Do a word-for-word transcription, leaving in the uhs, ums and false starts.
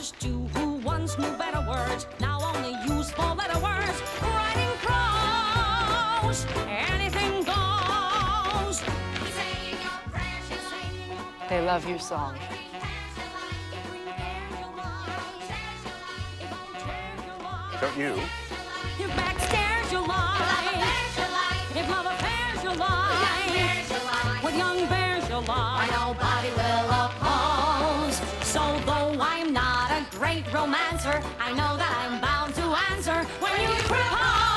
was two who once knew better words, now only use four-letter words. Writing prose, anything goes. They love your song. Don't you? If backstairs your life, if love affairs your life, with young bears your life, nobody will oppose. So though I'm not a great romancer, I know that I'm bound to answer when you propose.